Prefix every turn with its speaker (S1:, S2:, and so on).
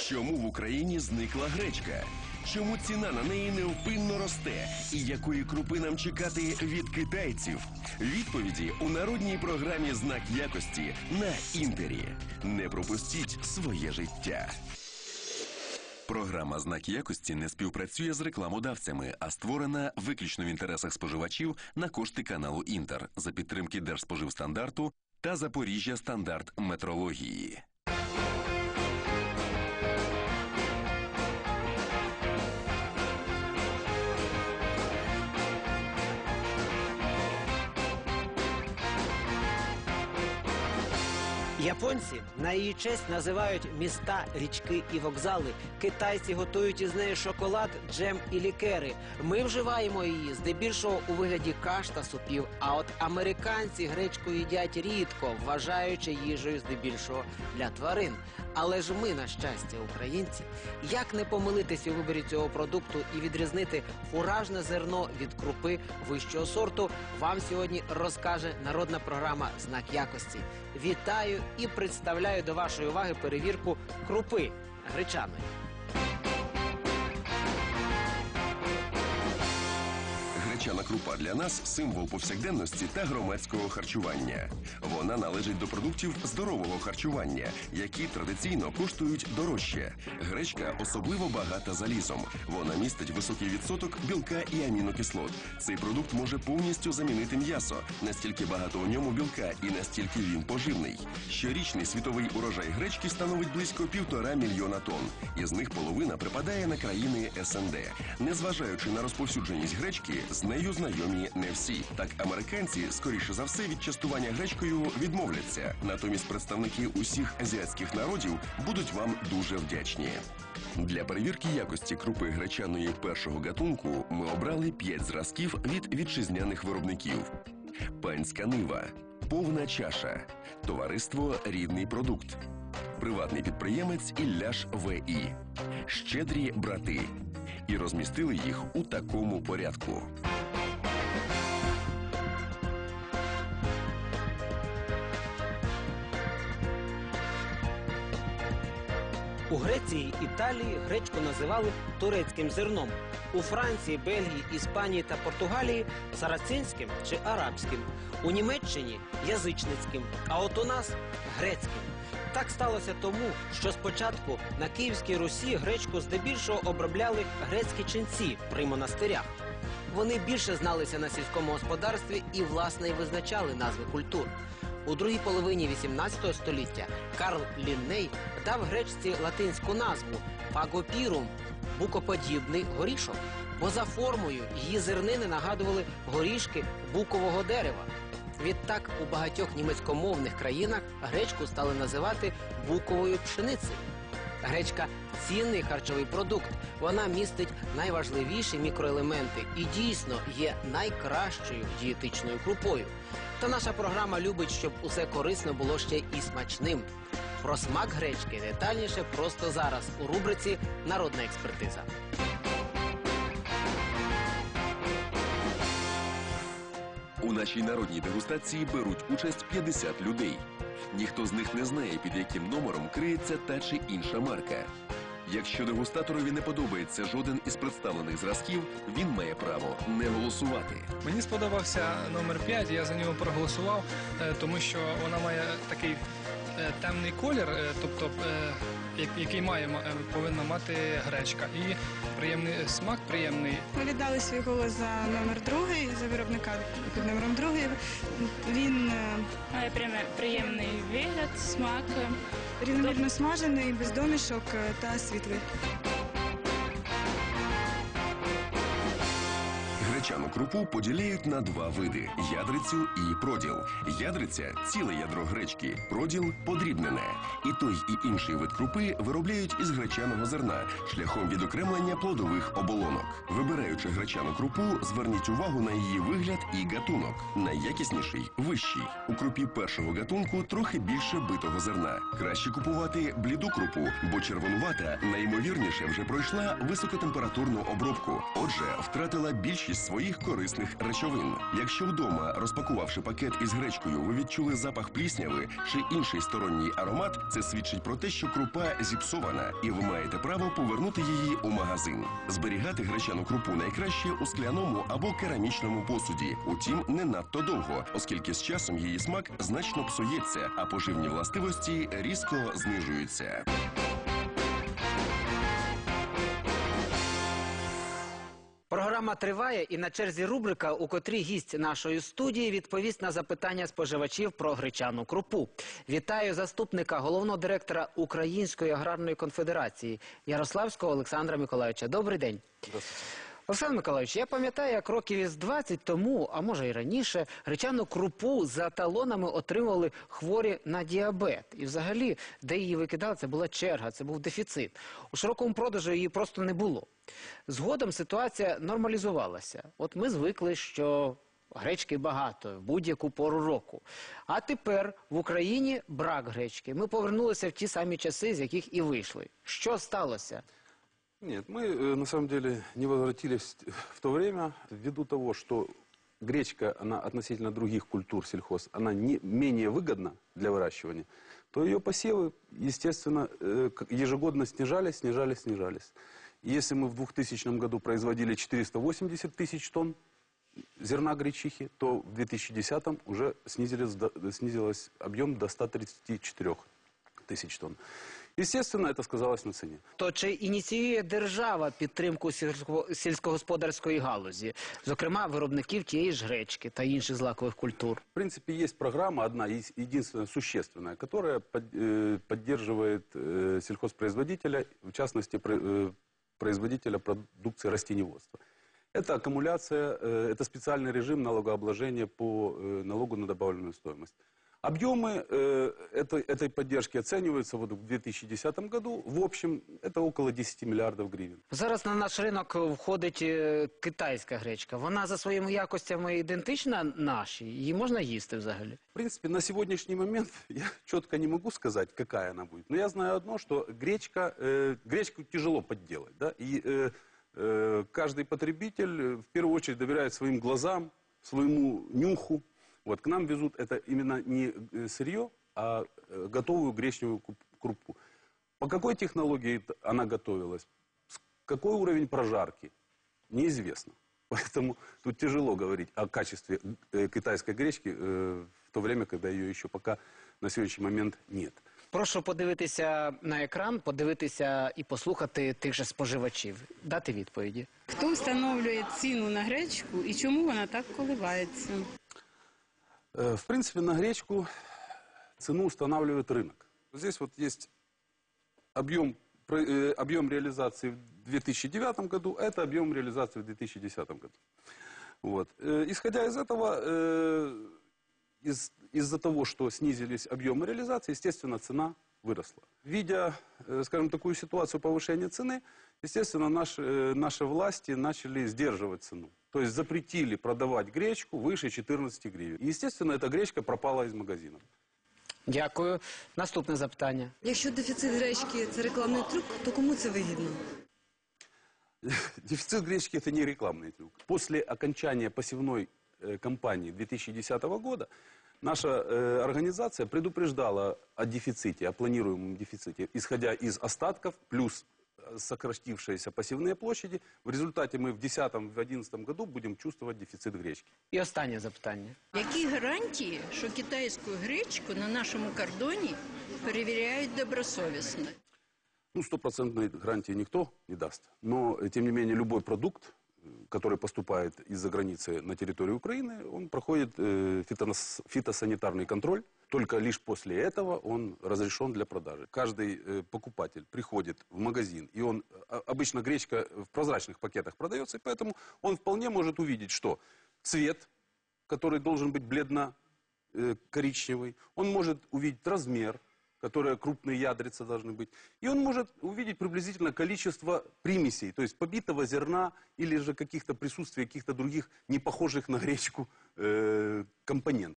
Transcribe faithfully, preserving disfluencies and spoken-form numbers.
S1: Чому в Україні зникла гречка? Чому ціна на неї невпинно росте? І якої крупи нам чекати від китайців? Відповіді у народній програмі «Знак якості» на Інтері. Не пропустіть своє життя. Програма «Знак якості» не співпрацює з рекламодавцями, а створена виключно в інтересах споживачів на кошти каналу Інтер за підтримки Держспоживстандарту та Запоріжжя стандарт метрології.
S2: Японці на її честь називають міста, річки і вокзали. Китайці готують із неї шоколад, джем і лікери. Ми вживаємо її здебільшого у вигляді каш та супів. А от американці гречку їдять рідко, вважаючи їжею здебільшого для тварин. Але ж ми, на щастя, українці, як не помилитись у виборі цього продукту і відрізнити фуражне зерно від крупи вищого сорту, вам сьогодні розкаже народна програма «Знак якості». Вітаю і представляю до вашої уваги перевірку крупи гречаної.
S1: Гречана крупа для нас – символ повсякденності та громадського харчування. Вона належить до продуктів здорового харчування, які традиційно коштують дорожче. Гречка особливо багата залізом. Вона містить високий відсоток білка і амінокислот. Цей продукт може повністю замінити м'ясо. Настільки багато у ньому білка і настільки він поживний. Щорічний світовий урожай гречки становить близько півтора мільйона тонн. Із них половина припадає на країни ес ен де. Незважаючи на розповсюдженість гречки, з нею знайомі не всі. Так американці, скоріше за все, від частування гречкою відмовляться. Натомість представники усіх азіатських народів будуть вам дуже вдячні. Для перевірки якості крупи гречаної першого гатунку ми обрали п'ять зразків від вітчизняних виробників. Панська нива, повна чаша, товариство «Рідний продукт», приватний підприємець Ілляш ве і, щедрі брати. І розмістили їх у такому порядку.
S2: У Греції, Італії гречку називали турецьким зерном. У Франції, Бельгії, Іспанії та Португалії – сарацинським чи арабським. У Німеччині – язичницьким, а от у нас – грецьким. Так сталося тому, що спочатку на Київській Русі гречку здебільшого обробляли грецькі ченці при монастирях. Вони більше зналися на сільському господарстві і, власне, і визначали назви культур. У другій половині вісімнадцятого століття Карл Лінней дав гречці латинську назву «фагопірум» – букоподібний горішок, бо за формою її зернини нагадували горішки букового дерева. Відтак у багатьох німецькомовних країнах гречку стали називати буковою пшеницею. Гречка – цінний харчовий продукт. Вона містить найважливіші мікроелементи і дійсно є найкращою дієтичною крупою. Та наша програма любить, щоб усе корисно було ще і смачним. Про смак гречки детальніше просто зараз у рубриці «Народна експертиза».
S1: У нашій народній дегустації беруть участь п'ятдесят людей. Ніхто з них не знає, під яким номером криється та чи інша марка. Якщо дегустаторові не подобається жоден із представлених зразків, він має право не голосувати.
S3: Мені сподобався номер п'ять, я за нього проголосував, тому що вона має такий темний колір, тобто який має, повинна мати гречка. І приємний смак, приємний.
S4: Ми віддали свій голос за номер другий, за виробника під номером другий. Він
S5: має приємний вигляд, смак.
S4: Рівномірно смажений, без домішок та світлий.
S1: Гречану крупу поділяють на два види – ядрицю і проділ. Ядриця – ціле ядро гречки, проділ – подрібнене. І той, і інший вид крупи виробляють із гречаного зерна шляхом відокремлення плодових оболонок. Вибираючи гречану крупу, зверніть увагу на її вигляд і гатунок. Найякісніший – вищий. У крупі першого гатунку трохи більше битого зерна. Краще купувати бліду крупу, бо червонувата, найімовірніше, вже пройшла високотемпературну обробку. Отже, втратила більшість своїх своїх корисних речовин. Якщо вдома, розпакувавши пакет із гречкою, ви відчули запах плісняви чи інший сторонній аромат, це свідчить про те, що крупа зіпсована, і ви маєте право повернути її у магазин. Зберігати гречану крупу найкраще у скляному або керамічному посуді. Утім, не надто довго, оскільки з часом її смак значно псується, а поживні властивості різко знижуються.
S2: Програма триває, і на черзі рубрика, у котрій гість нашої студії відповість на запитання споживачів про гречану крупу. Вітаю заступника головного директора Української аграрної конфедерації Ярославського Олександра Миколайовича. Добрий день.
S6: Здравствуйте.
S2: Олександр Миколайович, я пам'ятаю, як років із двадцять тому, а може і раніше, гречану крупу за талонами отримували хворі на діабет. І взагалі, де її викидали, це була черга, це був дефіцит. У широкому продажу її просто не було. Згодом ситуація нормалізувалася. От ми звикли, що гречки багато в будь-яку пору року. А тепер в Україні брак гречки. Ми повернулися в ті самі часи, з яких і вийшли. Що сталося?
S6: Нет, мы э, на самом деле не возвратились в то время ввиду того, что гречка, она относительно других культур сельхоз, она не, менее выгодна для выращивания, то ее посевы, естественно, э, ежегодно снижались, снижались, снижались. И если мы в двухтысячном году производили четыреста восемьдесят тысяч тонн зерна гречихи, то в две тысячи десятом уже снизились, снизилось объем до ста тридцати четырёх тысяч тонн. Естественно, это сказалось на цене.
S2: То чи ініціює держава підтримку сільсько- сільськогосподарської галузі, зокрема виробників тієї ж гречки та інших злакових культур?
S6: В принципе, есть программа, одна, е- единственная, существенная, которая под- э, поддерживает э, сельхозпроизводителя, в частности, про- э, производителя продукции растениеводства. Это аккумуляция, э, это специальный режим налогообложения по э, налогу на добавленную стоимость. Объемы э, этой, этой поддержки оцениваются вот в две тысячи десятом году. В общем, это около десяти миллиардов гривен.
S2: Зараз на наш ринок входить е, китайська гречка. Вона за своїми якостями ідентична нашій? Її можна їсти взагалі?
S6: В принципе, на сегодняшний момент я четко не могу сказать, какая она будет. Но я знаю одно, что гречка, э, гречку тяжело подделать. Да? И э, э, каждый потребитель э, в первую очередь доверяет своим глазам, своему нюху. Вот, к нам везут это именно не э, сырье, а э, готовую гречневую куп- крупу. По какой технологии т- она готовилась, с- какой уровень прожарки, неизвестно. Поэтому тут тяжело говорить о качестве э, китайской гречки э, в то время, когда ее еще пока на сегодняшний момент нет.
S2: Прошу подивитися на екран, подивитися і послухати тих же споживачів, дати відповіді.
S7: Хто встановлює ціну на гречку і чому вона так коливається?
S6: Э, В принципе, на гречку цену устанавливает рынок. Здесь вот есть объем, про- э, объем реализации в две тысячи девятом году, а это объем реализации в две тысячи десятом году. Вот. Э, Исходя из этого, э, из, из-за того, что снизились объемы реализации, естественно, цена выросла. Видя, э, скажем, такую ситуацию повышения цены, естественно, наш, э, наши власти начали сдерживать цену. То есть запретили продавать гречку выше четырнадцати гривен. И, естественно, эта гречка пропала из магазинов.
S2: Дякую. Наступне запитання.
S8: Якщо дефіцит гречки – це рекламний трюк, то кому це вигідно?
S6: Дефицит гречки – это не рекламный трюк. После окончания посевной э, кампании две тысячи десятого года наша э, организация предупреждала о дефиците, о планируемом дефиците, исходя из остатков плюс э, сократившиеся посевные площади. В результате мы в две тысячи десятом - две тысячи одиннадцатом году будем чувствовать дефицит гречки.
S2: І останнє запитання.
S9: Які гарантії, що китайську гречку на нашому кордоні перевіряють добросовісно?
S6: Ну, стопроцентной гарантии никто не даст. Но, э, тем не менее, любой продукт, э, который поступает из-за границы на территорию Украины, он проходит э, фитонос- фитосанитарный контроль. Только лишь после этого он разрешен для продажи. Каждый э, покупатель приходит в магазин, и он, э, обычно гречка в прозрачных пакетах продается, и поэтому он вполне может увидеть, что цвет, который должен быть бледно-коричневый, он может увидеть размер, которые крупные ядрица должны быть. И он может увидеть приблизительно количество примесей, то есть побитого зерна или же каких-то присутствия каких-то других не похожих на гречку э, компонентов.